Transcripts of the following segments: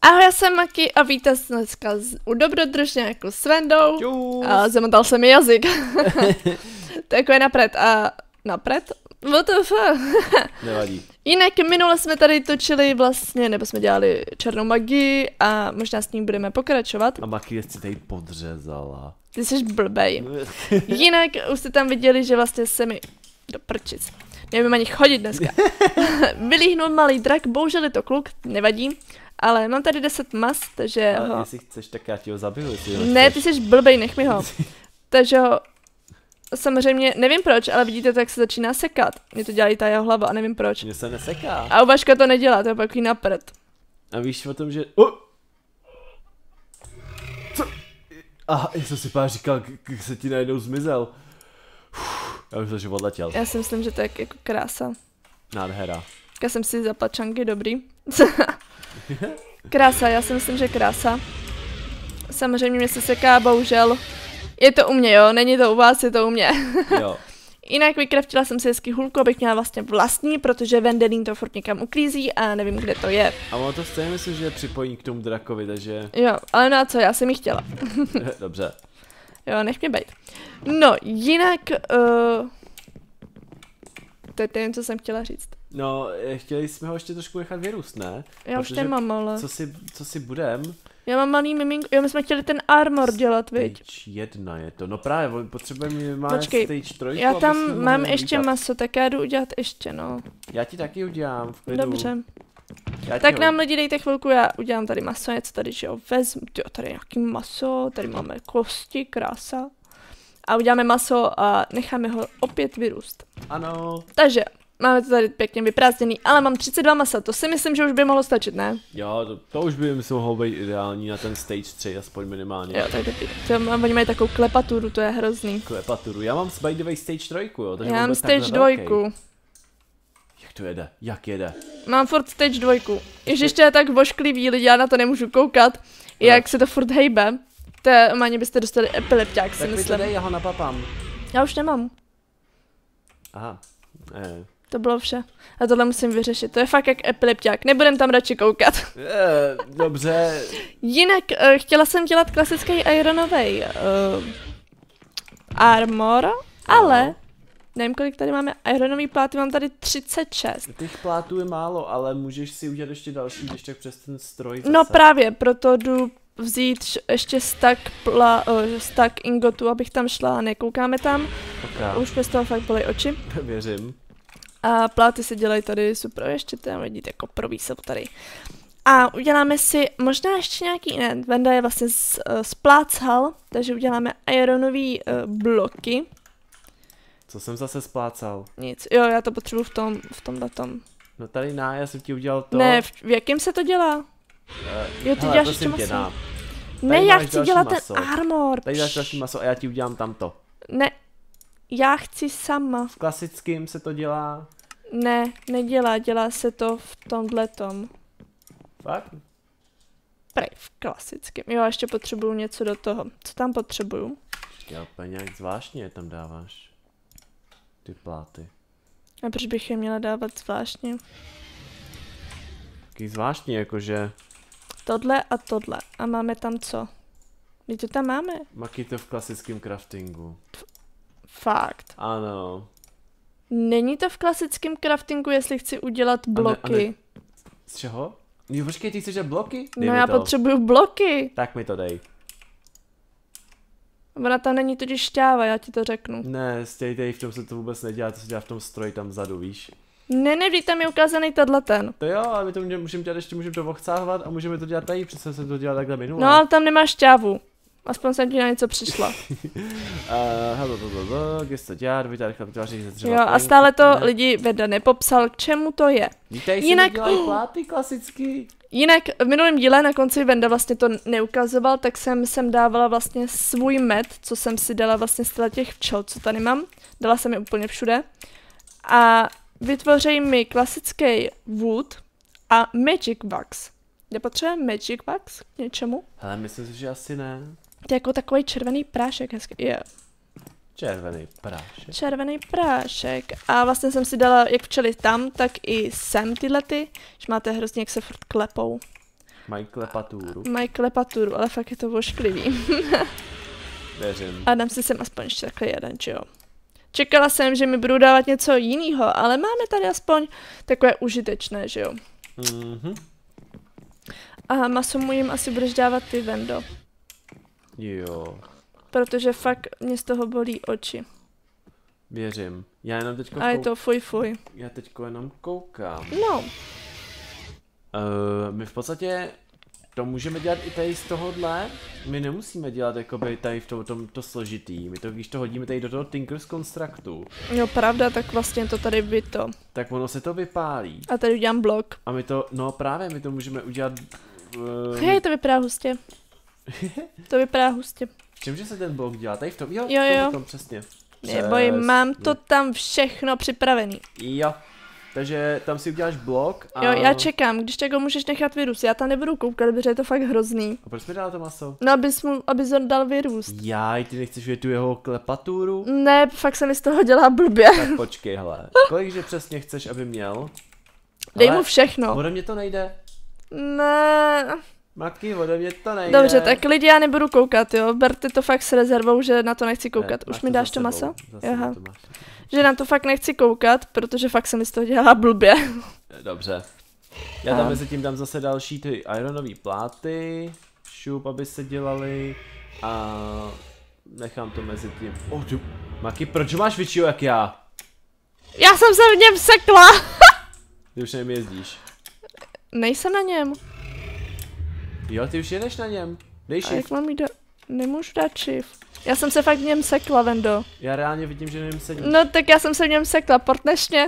Ahoj, já jsem Maki a víte dneska u Dobrodružňáku s Vendou. Čus. A zamotal se mi jazyk. Takové napřed a napřed? WTF? Nevadí. Jinak minule jsme tady točili vlastně, nebo jsme dělali černou magii a možná s ní budeme pokračovat. A Maki si tady podřezala. Ty jsi blbej. Jinak už jste tam viděli, že vlastně se mi do prčic. Nevím ani chodit dneska. Vylíhnul malý drak, bohužel je to kluk, nevadí. Ale mám tady 10 mas, takže Ale ho... jestli chceš, tak já ti ho zabiju. Ne, ty jsi blbej, nech mi ho. Takže ho... Samozřejmě, nevím proč, ale vidíte to, jak se začíná sekat. Mě to dělá ta jeho hlava a nevím proč. Mně se neseká. A u Vaška to nedělá, to je takový napřed. A víš o tom, že... Co? Aha, já jsem si pár říkal, jak se ti najednou zmizel. Já už že odletěl. Já si myslím, že to je jako krása. Nádhera. Já jsem si zaplačanky, dobrý. Krása, já si myslím, že krása. Samozřejmě mě se seká, bohužel. Je to u mě, jo, není to u vás, je to u mě. Jo. Jinak vykraftila jsem si hezky hůlku, abych měla vlastně vlastní, protože Vendelín to furt někam uklízí a nevím, kde to je. A ono to stejně myslím, že je připojení k tomu drakovi, takže... Jo, ale no a co, já jsem ji chtěla. Dobře. Jo, nech mě bejt. No, jinak... To je ten, co jsem chtěla říct. No, chtěli jsme ho ještě trošku nechat vyrůst, ne? Já už nemám, ale... Co si budem? Já mám malý miminko, jo, my jsme chtěli ten armor dělat, viď? Stage 1 je to, no právě, potřebujeme minimálně Počkej, stage 3. já tam mám ještě maso, tak já jdu udělat ještě, no. Já ti taky udělám, v klidu. Dobře. Já Tak nám lidi dejte chvilku, já udělám tady maso, něco tady, že jo, vezmu, tyjo, tady nějaký maso, tady máme kosti, krása. A uděláme maso a necháme ho opět vyrůst. Ano. Takže, máme to tady pěkně vyprázdněný, ale mám 32 masa, to si myslím, že už by mohlo stačit, ne? Jo, to už by mohlo být ideální na ten stage 3, aspoň minimálně. Jo, tak dobrý. Oni mají takovou klepaturu, to je hrozný. Klepaturu, já mám by the way stage 3, jo, takže já mám stage 2. velký. Jak to jede? Jak jede? Mám furt stage 2. Ježiš, to je tak vošklivý, lidi, já na to nemůžu koukat, jak se to furt hejbe. To je, ani byste dostali epilepťák, si tak myslím. Tak já ho napapám. Já už nemám. Aha. To bylo vše. A tohle musím vyřešit. To je fakt jak epilepťák. Nebudem tam radši koukat. Dobře. Jinak chtěla jsem dělat klasický ironový armor, ale nevím, kolik tady máme ironový pláty, mám tady 36. Těch plátů je málo, ale můžeš si udělat ještě další, když tak přes ten stroj zase. No právě, proto jdu vzít ještě stack ingotů, abych tam šla a nekoukáme tam. Okay. Už bez toho fakt bolej oči. Věřím. A pláty se dělají tady super, ještě tam vidíte koprový jsou tady. A uděláme si možná ještě nějaký jiné. Venda je vlastně splácal, takže uděláme ironový bloky. Co jsem zase splácal? Nic, jo, já to potřebuji v tomhletom. No tady já jsem ti udělal to. Ne, v jakém se to dělá? Jo, ty hele, děláš ještě maso. Ne, já chci dělat maso. Ten armor. Tady dáš další maso a já ti udělám tamto. Ne, já chci sama. V klasickém se to dělá? Ne, nedělá, dělá se to v tomhletom. Fakt? Prej, v klasickém. Jo, ještě potřebuju něco do toho. Co tam potřebuju? Já úplně nějak zvláštně tam dáváš. Ty pláty. A proč bych je měla dávat zvláštně? Taky zvláštní, jakože... Tohle a tohle. A máme tam co? My to tam máme. Maki to v klasickém craftingu. Fakt. Ano. Není to v klasickém craftingu, jestli chci udělat bloky. Z čeho? Jo, počkej, ty chceš bloky? Dej no já potřebuju bloky. Tak mi to dej. Ona tam není totiž šťáva, já ti to řeknu. Ne, stejně v tom se to vůbec nedělá, to se dělá v tom stroji tam vzadu, víš. Ne, vždyť tam je ukázaný tenhle ten. To jo, ale my to můžeme dělat ještě, můžeme to ochcávat a můžeme to dělat tady, přece jsem to dělal takhle minule. No ale tam nemáš šťávu. Aspoň jsem ti na něco přišla. Když to dělat, vytváří ze dřeva. Jo, a stále to lidi Veda nepopsal, k čemu to je. Víte, jinak dělají pláty klasicky. Jinak v minulém díle na konci Venda vlastně to neukazoval, tak jsem dávala vlastně svůj med, co jsem si dala vlastně z těch včel, co tady mám. Dala jsem je úplně všude. A vytvoří mi klasický wood a magic wax. Nepotřebujeme magic wax k něčemu? Hele, myslím si, že asi ne. To je jako takový červený prášek hezký. Yeah. Červený prášek. Červený prášek. A vlastně jsem si dala jak včely tam, tak i sem tyhle ty. Že máte hrozně, jak se furt klepou. Mají klepatůru. Mají klepaturu, ale fakt je to ošklivý. Věřím. A dám si sem aspoň ještě takhle jeden, že jo. Čekala jsem, že mi budou dávat něco jiného, ale máme tady aspoň takové užitečné, že jo. A maso mu jim asi budeš dávat ty, Vendo. Jo. Protože fakt mě z toho bolí oči. Věřím. Já jenom teďko A je to fuj. Já teďko jenom koukám. No. My v podstatě to můžeme dělat i tady z tohohle. My nemusíme dělat jakoby tady v tomto složitý. My to, když to hodíme tady do toho Tinker's Constructu. Jo, pravda, tak vlastně to tady by to. Tak ono se to vypálí. A tady udělám blok. A my to, no právě, my to můžeme udělat... Hej, to vypadá hustě. To vypadá hustě. Čemže se ten blok dělá? Tady v tom, jo. V tom přesně. Neboj, mám to tam všechno připravený. Jo. Takže tam si uděláš blok a... Jo, já čekám, když tak ho můžeš nechat vyrůst. Já tam nebudu koukat, protože je to fakt hrozný. A proč mi dala to maso? No, abys ho dal vyrůst. Jaj, ty nechceš vědět tu jeho klepaturu? Ne, fakt se mi z toho dělá blbě. Tak počkej, hele. Kolikže přesně chceš, aby měl? Dej mu všechno. Ode mě to nejde. Ne. Maki, ode mě to nejde. Dobře, tak lidi, já nebudu koukat, jo. Berte to fakt s rezervou, že na to nechci koukat. Už mi dáš to maso? Aha. Že na to fakt nechci koukat, protože fakt se mi z toho dělá blbě. Dobře. Já tam mezi tím dám zase další ty ironové pláty. Šup, aby se dělali. A nechám to mezi tím. Maki, proč máš většího jak já? Já jsem se v něm sekla. Ty už nevím, jezdíš. Nejsem na něm. Jo, ty už jedeš na něm. Dej shift. A jak mám jít nemůžu dát shift. Já jsem se fakt v něm sekla, Vendo. Já reálně vidím, že nevím sedíš. No tak já jsem se v něm sekla, portneš mě.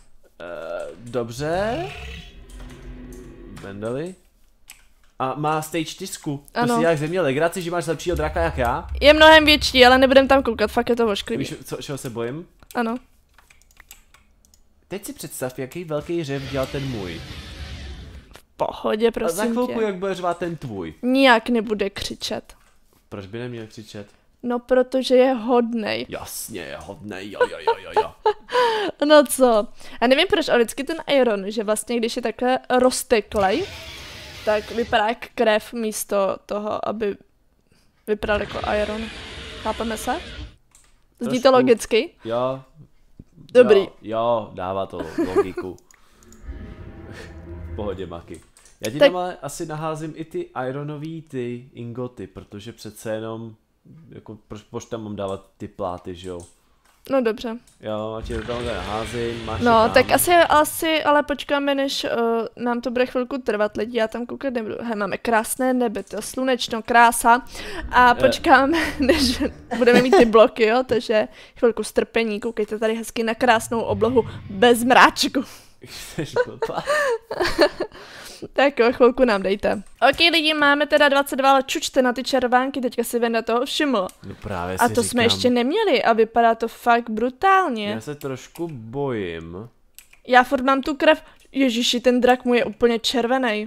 Dobře. Vendeli. A má stage 4. To Ano. si děláš ze mě legraci, že máš lepšího draka jak já? Je mnohem větší, ale nebudem tam koukat, fakt je to ošklivý. Víš, čeho se bojím? Ano. Teď si představ, jaký velký řev dělal ten můj. Pohodě, A prosím za chvilku, tě. jak bude řvát ten tvůj. Nijak nebude křičet. Proč by neměl křičet? No, protože je hodnej. Jasně, je hodnej, jo. No co? A nevím proč, ale vždycky ten iron, že vlastně když je takhle rozteklej, tak vypadá jak krev místo toho, aby vypadal jako iron. Chápeme se? Zní to Trošku. logicky? Jo. Dobrý. Jo, dává to logiku. V pohodě, Maki. Já ti Tak- tam ale asi naházím i ty ironový ty ingoty, protože přece jenom, jako proč tam mám dávat ty pláty, že jo? No dobře. Jo, a ti to tam naházím, máš No, je tam. tak asi, ale počkáme, než nám to bude chvilku trvat, lidi, já tam koukat nebudu. Hej, máme krásné nebe, to slunečno, krása. A počkáme, než budeme mít ty bloky, jo, takže chvilku strpení, koukejte tady hezky na krásnou oblohu bez mráčku. Chceš blbá? Tak jo, chvilku nám dejte. Ok, lidi, máme teda 22, ale čučte na ty červánky, teďka si Venda toho všiml. No právě A si to říkám, jsme ještě neměli a vypadá to fakt brutálně. já se trošku bojím. Já furt mám tu krev. Ježiši, ten drak mu je úplně červený.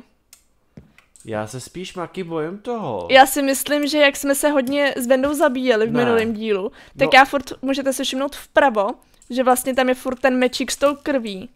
Já se spíš, Maki, bojím toho. Já si myslím, že jak jsme se hodně s Vendou zabíjeli v Ne. minulém dílu, tak No. já furt, můžete se všimnout vpravo, že vlastně tam je furt ten mečík s tou krví.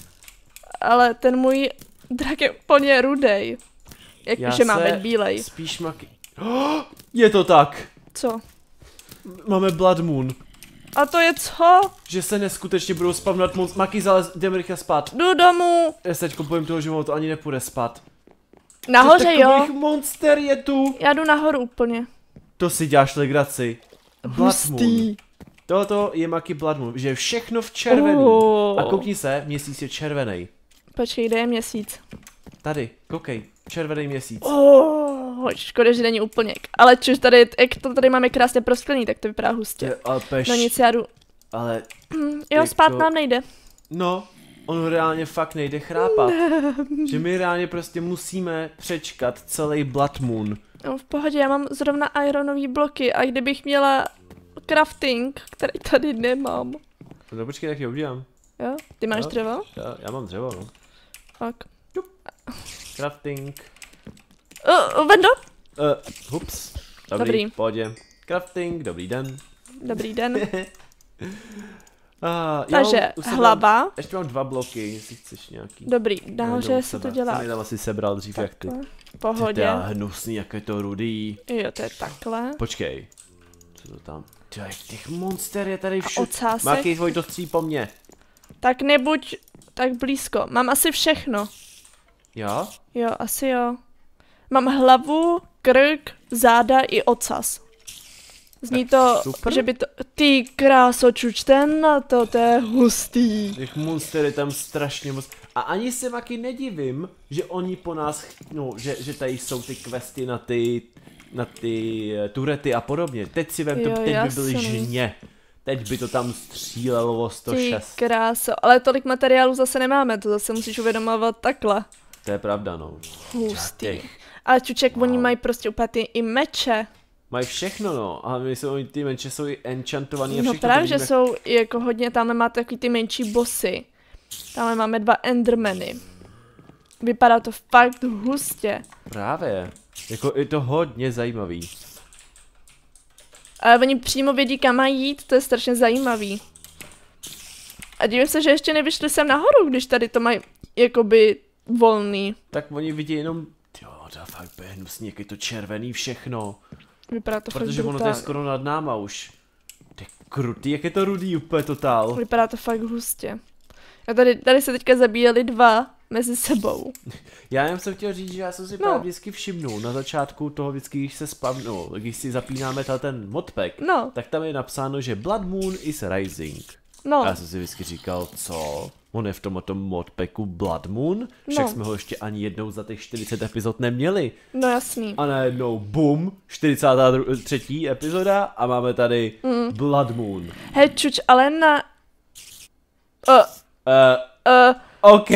Ale ten můj drak je úplně rudej. Já Jakože má se být bílej. spíš, Maki... Je to tak! Co? Máme Blood Moon. A to je co? Že se neskutečně budou spavnat moc. Maki, jdeme rychle spát. Jdu domů. Já se teďko bojím toho, že mu to ani nepůjde spát. Nahoře jo. Takových monster je tu. Já jdu nahoru úplně. To si děláš legraci. Blood Moon. Hustý. Tohoto je Maki Blood Moon, že je všechno v červený. A koukni se, měsíc je červený. Počkej, kde je měsíc? Tady, koukej, červený měsíc. Škoda, že není úplně. Ale čuž tady, jak to tady máme krásně prosklený, tak to vypadá hustě. Ale peš, No nic, já jdu. ale Jo, jako- spát nám nejde. no, on reálně fakt nejde chrápat. Že my reálně prostě musíme přečkat celý Blood Moon. No v pohodě, já mám zrovna ironový bloky a kdybych měla crafting, který tady nemám. No počkej, tak je udělám. Jo? Ty máš Jo. dřevo? Já mám dřevo, no. Tak. Crafting. Vendo? Hups. Dobrý. V pohodě. Crafting, dobrý den. Dobrý den. Já Takže mám u sebe- hlava. Ještě mám 2 bloky, jestli chceš nějaký. Dobrý, Najednou nahoře u se sebe. to dělá. Jsem je tam asi sebral dřív jak ty. Takhle. v pohodě. To je hnusný, jak je to rudý. Jo, to je takhle. Počkej. Co to tam? Tyjo, těch monster je tady všude. Ocásek. Mákej, tvoj to stří po mně. Tak nebuď tak blízko. Mám asi všechno. Jo? Jo, asi jo. Mám hlavu, krk, záda i ocas. Zní to, super. že by to... Ty kráso, čuč, ten na to je hustý. Těch monster je tam strašně moc. A ani se Maki nedivím, že oni po nás, no, že tady jsou ty questy na ty turety a podobně. Teď si vem, Jo, teď by byly jasný. žně. Teď by to tam střílelo o Ty 106. kráso, ale tolik materiálu zase nemáme, to zase musíš uvědomovat takhle. To je pravda, no. Hustý. Těch. Ale čuček, Wow. oni mají prostě úplně ty i meče. Mají všechno, no. A my jsou, ty menše jsou i enchantovaný a No všechno. právě, to že vidíme. jsou jako hodně, tam máte takový ty menší bossy. Tam máme 2 endermany. Vypadá to fakt hustě. Právě. Jako je to hodně zajímavý. Ale oni přímo vědí, kam mají jít, to je strašně zajímavý. A divím se, že ještě nevyšli sem nahoru, když tady to mají jakoby volný. Tak oni vidí jenom, jo, to fakt bude hnusný, jak je to červený všechno. Vypadá to Protože fakt ono to je brutálně. skoro nad náma už. To je krutý, jak je to rudý úplně totál. Vypadá to fakt hustě. A tady se teďka zabíjeli 2 mezi sebou. Já jenom jsem chtěl říct, že já jsem si právě vždycky všimnul na začátku toho vždycky, když se spavnul, když si zapínáme ten modpack, No, tak tam je napsáno, že Blood Moon is rising. no. A já jsem si vždycky říkal, co? On je v tomto modpacku Blood Moon? Však No. jsme ho ještě ani jednou za těch 40 epizod neměli. No jasný. A najednou bum, 43. epizoda a máme tady Blood Moon. Hej, čuč, ale na... OK,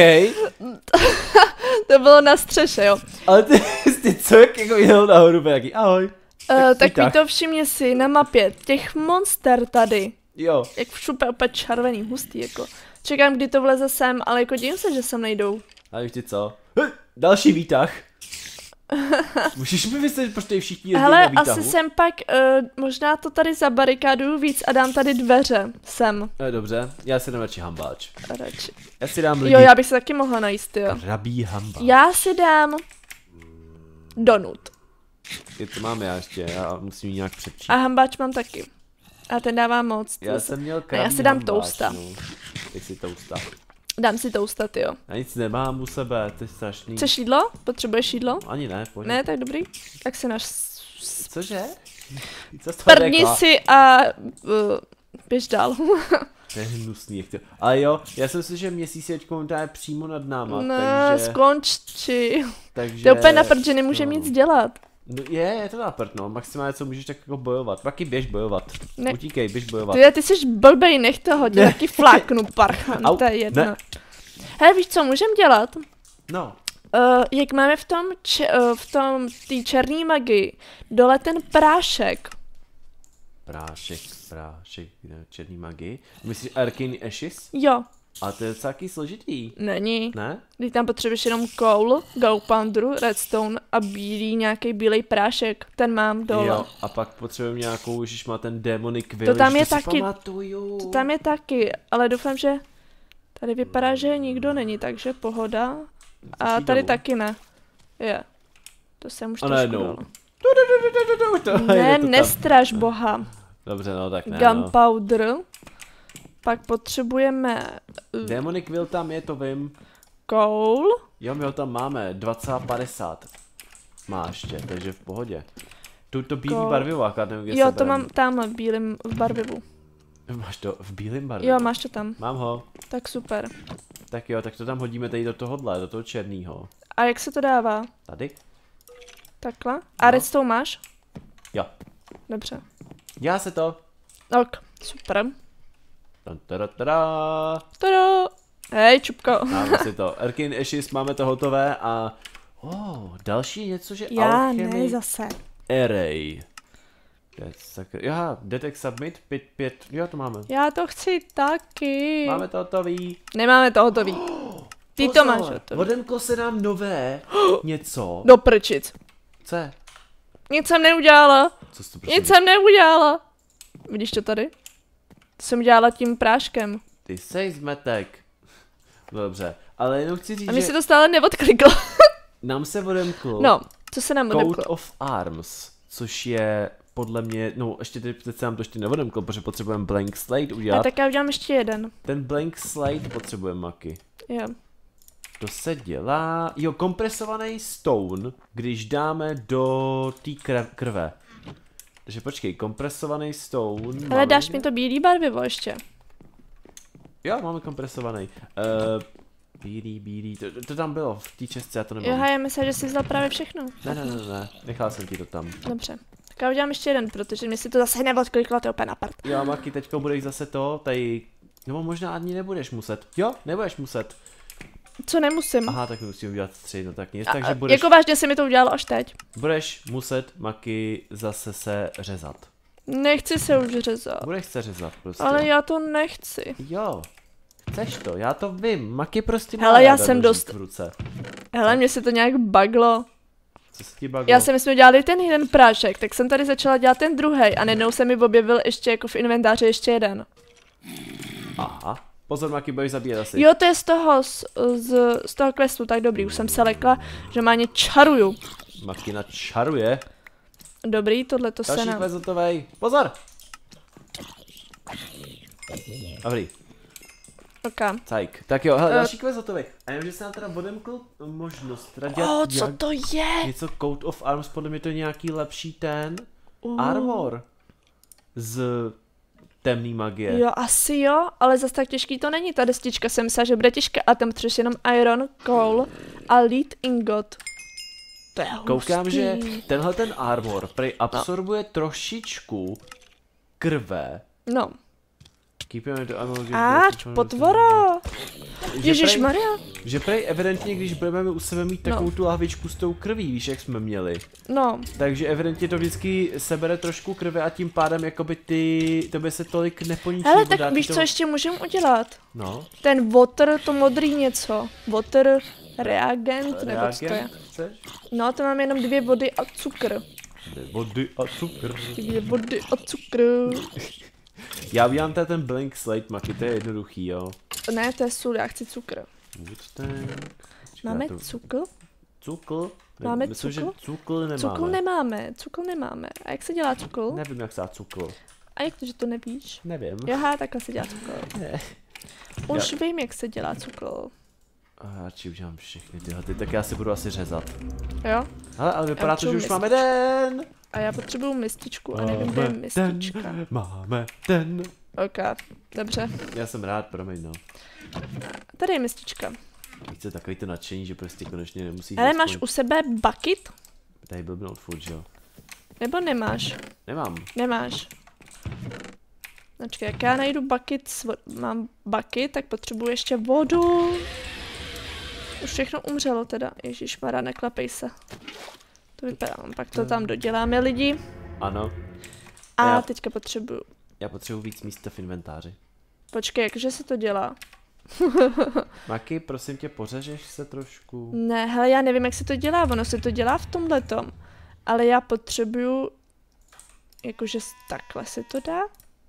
To bylo na střeše, jo. ale ty co, jak jako jel nahoru, jaký ahoj. Tak tak. to všimni si na mapě, těch monster tady, Jo, jak všude opět červený, hustý, jako. Čekám, kdy to vleze sem, ale jako divím se, že sem nejdou. a víš ty co? Další výtah. Můžeš mi vysvětlit, proč tady všichni jezdí na Hele, výtahu? asi sem pak, možná to tady zabarikáduju víc a dám tady dveře, sem, Dobře, já si dám radši hambáč. radši. Já si dám lidi Jo, já bych se taky mohla najíst, jo. krabí hambáč. Já si dám donut. Je to mám já ještě, já musím ji nějak přečíst. A hambáč mám taky. A ten dává moc. Já jsem měl krabí já si dám hambáč, tousta. No. Teď si tousta. Dám si toustat, jo. Já nic nemám u sebe, to je strašný. Chceš jídlo? Potřebuješ jídlo? Ani ne, pojď. Ne, tak dobrý. Tak si náš Cože? Co jsi to prdni řekla? si a běž dál. To je hnusný, jak to... Ale jo, já jsem si, že měsíc je teďka přímo nad náma, Ne, takže... skonči. takže... To je úplně na prd, že nemůžeme no. nic dělat. No, je to na prd, no. Maximálně co můžeš tak jako bojovat. Taky běž bojovat. Ne. Utíkej, běž bojovat. Ty jsi blbej, nech toho, tě taky fláknu, parchan, Au, to je jedno. ne. Hele, víš co, můžeme dělat? No. Jak máme v tom té černé magii, dole ten prášek. Prášek, černý magii. Myslíš Arcane Ashes? Jo, A to je taky složitý, není. ne? Když tam potřebuješ jenom coal, gunpowder, redstone a nějaký bílej prášek, ten mám dole. Jo, a pak potřebujeme nějakou, už má ten Demonic Village, To tam je si taky. pamatuju. To tam je taky, ale doufám, že tady vypadá, že nikdo není, takže pohoda. A Začít tady domů. taky ne. Je. To jsem už A trošku najednou. dala. To je Ne, to tam. nestraž boha. Dobře, no tak ne, no. Gunpowder. Pak potřebujeme Demonic Will tam je, to vím. coal. Jo, my ho tam máme, 20,50. Má ještě, takže v pohodě. To bílý Coal. barvivák, nevím, kde Jo, se to berem. mám tam v bílém v barvivu. Máš to v bílém barvivu? Jo, máš to tam. Mám ho. Tak super. Tak jo, tak to tam hodíme tady do tohohle, do toho černýho. A jak se to dává? Tady? Takhle? A No. redstone máš? Jo. Dobře. Dělá se to. Ok, super. Tantaratara. Tada! Hej, čupko. Máme si to. Arcane Ashes, máme to hotové a... další něco, že Já Alchemy ne zase. Array. Aha, Detect Submit, 5, jo, to máme. Já to chci taky. Máme to hotový. Nemáme to hotový. Ty to máš hotový. Odemklo se nám nové něco. Do prčic. Co je? Nic jsem neudělala. Co jsi to Nic jsem neudělala. Vidíš to tady? To jsem dělala tím práškem. Ty sej zmetek. Dobře, ale jenom chci říct, A mi že... se to stále neodkliklo. Nám se odemkl No, co se nám Coat odemklo? of Arms, což je podle mě, no ještě teď se nám to ještě neodemklo, protože potřebujeme blank slate A udělat. tak já udělám ještě jeden. Ten blank slate potřebujeme, Maki. Jo. To se dělá, jo, kompresovaný stone, když dáme do té krve. Takže počkej, kompresovaný stone. Ale dáš mi to bílý barvivo ještě. Jo, máme kompresovaný. Bílý, to tam bylo v té čestce, já to nemám. Jo, já myslím, že jsi vzal právě všechno. Ne, nechal jsem ti to tam. Dobře. Tak já udělám ještě jeden, protože mi si to zase neodkliklo, to je úplně na prd. Jo, Maki, teďko budeš zase to, tady, nebo možná ani nebudeš muset. Jo, nebudeš muset. Co nemusím? Aha, tak musím udělat 3, no tak nic, A, takže budeš, jako vážně se mi to udělalo až teď. budeš muset, Maki, zase se řezat. Nechci se už řezat. Budeš se řezat prostě. Ale já to nechci. Jo, chceš to, já to vím, Maki prostě má Hele, já ráda jsem nožík dost- v ruce. Hele, mně se to nějak baglo. Co se ti bavilo? Já jsem, my jsme dělali ten jeden prášek, tak jsem tady začala dělat ten druhý a najednou se mi objevil ještě jako v inventáři ještě jeden. Aha, pozor, Maki, budeš zabíjet asi. Jo, to je z toho questu, tak dobrý, už jsem se lekla, že má ně čaruju. Makina čaruje. Dobrý, tohle to se Další nám... quest hotovej. Pozor! Dobrý, Okay. cajk. Tak jo, hele, další quest hotovej. A jenom, že se nám teda odemkl možnost teda dělat Co to je? něco Coat of Arms, podle mě to je nějaký lepší ten armor z temný magie. Jo, asi jo, ale zase tak těžký to není. Ta destička jsem myslela, že bude těžká a tam potřebuješ jenom iron, coal a lead ingot. To je hustý. Koukám, že tenhle ten armor prej absorbuje trošičku krve. No. Keep your armor. Ač, potvora. Ježišmarja. Že prej evidentně, když budeme u sebe mít takovou tu lahvičku s tou krví, víš, jak jsme měli. No. Takže evidentně to vždycky sebere trošku krve a tím pádem jakoby tebe se tolik neponičí. Hele, nebo dá tak ti víš, to... co ještě můžeme udělat? No. Ten water, to modrý něco. Water reagent, nebo co to je? Reagent chceš? No, to mám jenom 2 vody a cukr. Vody a cukr. 2 vody a cukr. Já udělám tady ten blank slate, Maki, to je jednoduchý, jo. Ne, to je sůl, já chci cukr. Woodtank. Máme cukr? Cukl? Máme Myslím, že cukl? cukl nemáme. Cukr nemáme. A jak se dělá cukr? Nevím, jak se dá cukl. A jak to, že to nevíš? Nevím. Jaha, takhle se dělá cukr. Ne. Už vím, jak se dělá cukr. A radši udělám všechny tyhle, tak já si budu asi řezat. Jo? Ale vypadá to, že potřebuji už máme den. A já potřebuju mističku a nevím, kde je mistička. Máme den. Ok, dobře. Já jsem rád, promiň, no. Tady je mistička. Více takový to nadšení, že prostě konečně nemusíš... Ale máš u sebe bucket? Tady blbnout furt, že jo? Nebo nemáš? Nemám. Nemáš. Počkej, jak já najdu bucket, mám bucket, tak potřebuji ještě vodu. Už všechno umřelo teda. Ježišmarja, neklepej se. To vypadá, pak to tam doděláme lidi. Ano. A teďka potřebuju. Já potřebuji víc místa v inventáři. Počkej, jakže se to dělá? Maki, prosím tě, pořežeš se trošku? Ne, hele, já nevím, jak se to dělá. Ono se to dělá v tomhletom. Ale já potřebuju... Jakože takhle se to dá?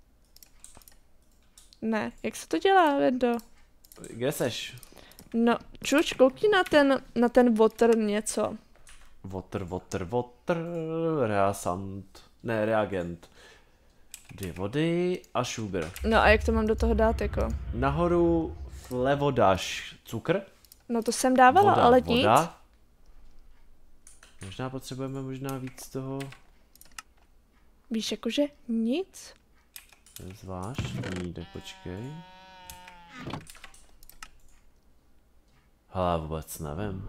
Ne, jak se to dělá, Vendo? Kde seš? No, čuč, koukni na ten water něco. Water, reasant, ne, reagent. 2 vody a sugar. No a jak to mám do toho dát, jako? Nahoru vlevo dáš cukr. No to jsem dávala, Voda, ale voda. nic. Možná potřebujeme možná víc toho. Víš, jakože nic? To je zvláštní, tak počkej. Hele, vůbec nevím.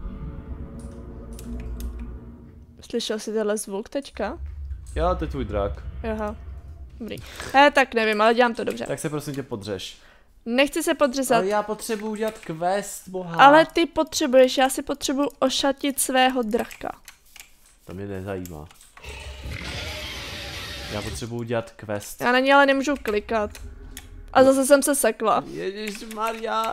Slyšel jsi tenhle zvuk teďka? Jo, to je tvůj drak. Aha, dobrý. Tak nevím, ale dělám to dobře. Tak se prosím tě podřeš. Nechci se podřezat. Ale já potřebuji udělat quest, boha. Ale ty potřebuješ, já si potřebuju ošatit svého draka. To mě nezajímá. Já potřebuji udělat quest. Já na ně ale nemůžu klikat. A zase jsem se sekla. Ježišmarja.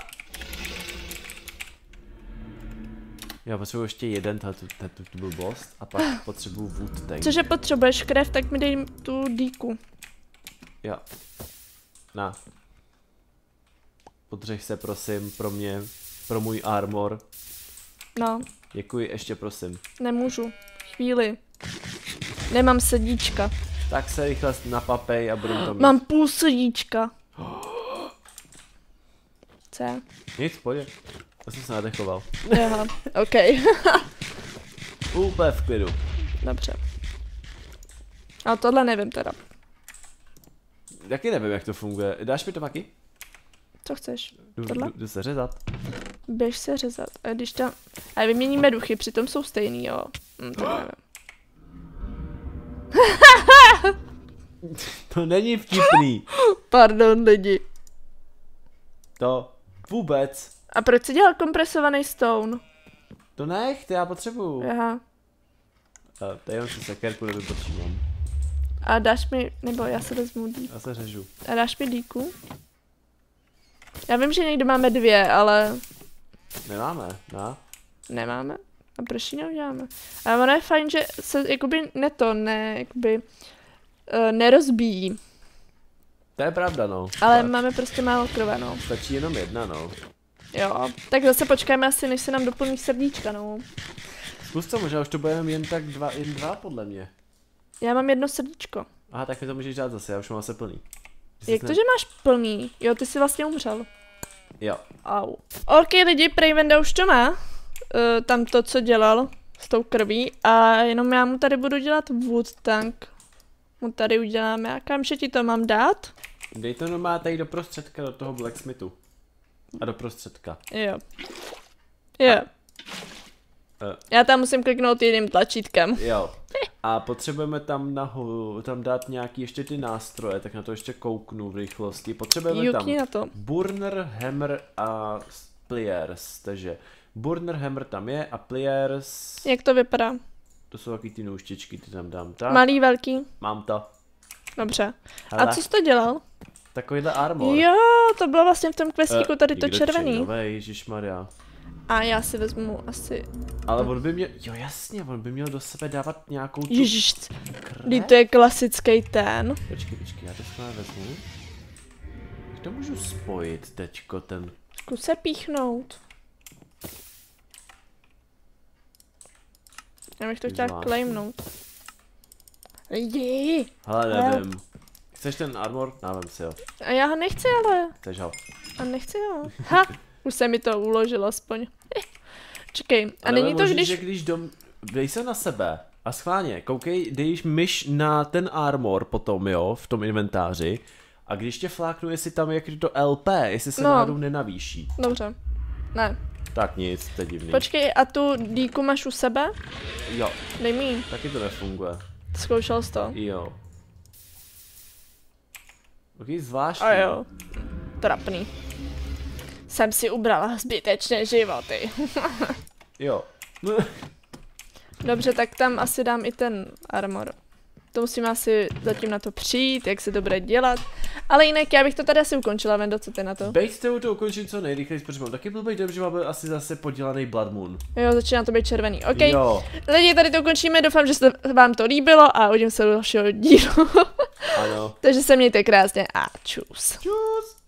Já potřebuji ještě jeden tu blbost a pak potřebuji wood tank. Cože potřebuješ krev, tak mi dej tu díku. Jo. Na. Podřeš se prosím pro mě, pro můj armor. No, Děkuji, ještě prosím. Nemůžu. Chvíli. Nemám srdíčka. Tak se rychle napapej a budeme to mít. Mám půl srdíčka. Co? Nic, pojď. Já jsem se nadechoval. Aha, OK. Úplně v klidu. Dobře. Ale tohle nevím teda. Taky nevím, jak to funguje. Dáš mi to taky? Co chceš? Tohle? Jdu se řezat. Běž se řezat. A když tam... A vyměníme duchy, přitom jsou stejný, jo. Tak nevím. To není vtipný. Pardon, lidi. To vůbec. A proč jsi dělal kompresovaný stone? To nech, to já potřebuju. Aha. Tady mám si sekerku, nevypočívám. A dáš mi... Nebo já se vezmu díku. Já se řežu. A dáš mi díku? Já vím, že někdo máme 2, ale... Nemáme, ne? Nemáme. A proč ji neuděláme? Ale ono je fajn, že se jakoby nerozbíjí. To je pravda, no. Ale Tak. máme prostě málo krve, no. Stačí jenom jedna, no. Jo, tak zase počkáme asi, než se nám doplní srdíčka, no. Zkus to, možná už to bude jen tak jen dva podle mě. Já mám 1 srdíčko. Aha, tak mi to můžeš dát zase, já už mám asi plný. Jak to, že máš plný? Jo, ty jsi vlastně umřel. Jo. Au. OK, lidi, Prejvenda už to má. Tam to, co dělal s tou krví. A jenom já mu tady budu dělat wood tank. Mu tady uděláme. A kamže ti to mám dát? Dej to normálně tady do prostředka, do toho blacksmithu. A do prostředka. Jo. Jo. Já tam musím kliknout jedním tlačítkem. Jo. A potřebujeme tam tam dát nějaký ještě ty nástroje, tak na to ještě kouknu v rychlosti. Potřebujeme tam na to. burner, hammer a pliers, takže burner, hammer tam je a pliers, Jak to vypadá? to jsou taky ty nůžtičky, ty tam dám tak. Malý, velký? Mám to. Dobře. Hele, A co jsi to dělal? takovýhle armor. Jo, to bylo vlastně v tom questíku tady to Nikdo červený. červený. Ježišmarja. A já si vezmu asi... Ale on by měl, jo jasně, on by měl do sebe dávat nějakou tu Ježiš, krev. to je klasický ten. Počkej, já to s vezmu. Jak to můžu spojit teďko ten... Zkus se píchnout. Já bych to chtěla Zvláštní. claimnout. Lidi! Hele, nevím. Chceš ten armor? Nevím si ho. A já ho nechci, ale. Chceš ho? A nechci ho. Ha! Už se mi to uložilo aspoň. Čekej, a nebo není to, možný, že když dej se na sebe a schválně, koukej, dejš myš na ten armor potom, jo, v tom inventáři. A když tě fláknu, jestli tam je to LP, jestli se náhodou nenavýší. Dobře. Ne. Tak nic, to je divný. Počkej, a tu díku máš u sebe? Jo, Dej mi ji. taky to nefunguje. Zkoušel jsi to? Jo. Takový zvláštní. A jo. Trapný. Jsem si ubrala zbytečné životy. Jo. Dobře, tak tam asi dám i ten armor. To musím asi zatím na to přijít, jak se to bude dělat. Ale jinak já bych to tady asi ukončila, Vendo, co ty na to? Bejte to ukončit co nejrychleji, protože mám taky blbý dojem, že máme asi zase podělaný Blood Moon. Jo, začíná to být červený. OK. Jo. Lidi, tady to ukončíme, doufám, že se vám to líbilo a uvidím se do dalšího dílu. Ano. Takže se mějte krásně a čus. Čus.